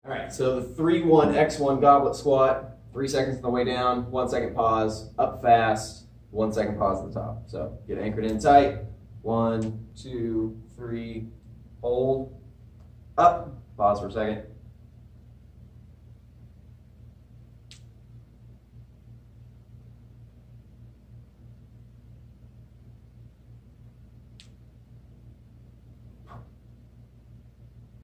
All right, so the 3-1 X1 goblet squat, 3 seconds on the way down, 1 second pause, up fast, 1 second pause at the top. So get anchored in tight. 1, 2, 3, hold, up, pause for a second.